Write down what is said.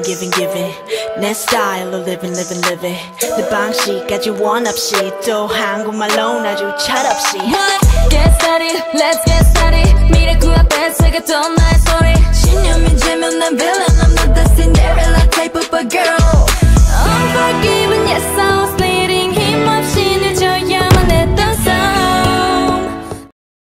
giving giving 내 스타일로 living living living 내 방식까지 원 없이 또 한국말로 아주 철없이 What? Get started